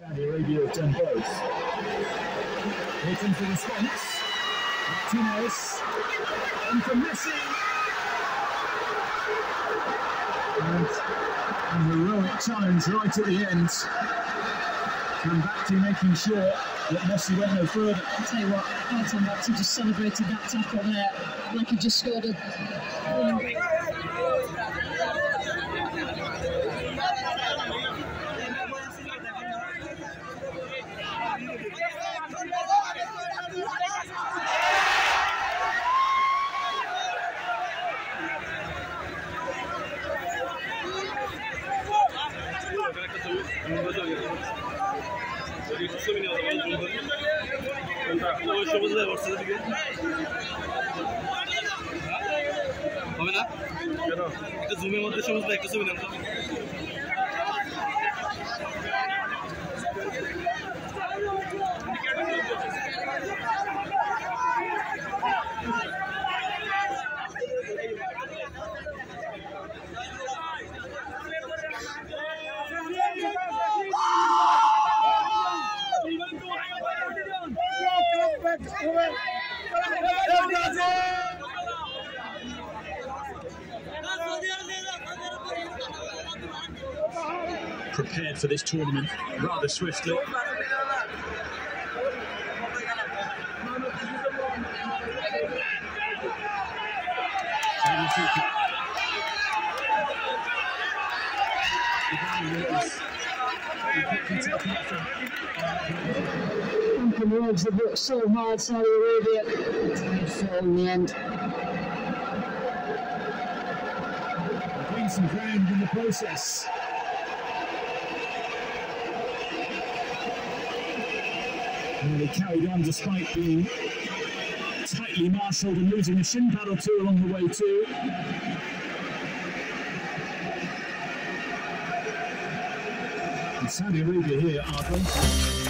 Saudi Arabia have done both. Waiting for response. Martinez. And for Messi. And a heroic challenge right at the end. Come back to making sure that Messi went no further. I'll tell you what, Prothom Alo just celebrated that tackle there like he just scored a... হবে না কেন একটা জুমের মধ্যে সবুজ একটা ছবি নাম তো Prepared for this tournament rather swiftly. Words have worked so hard, Saudi Arabia, to fall in the end. Gained some ground in the process. And they carried on despite being tightly marshalled and losing a shin pad or two along the way too. And Saudi Arabia here are going to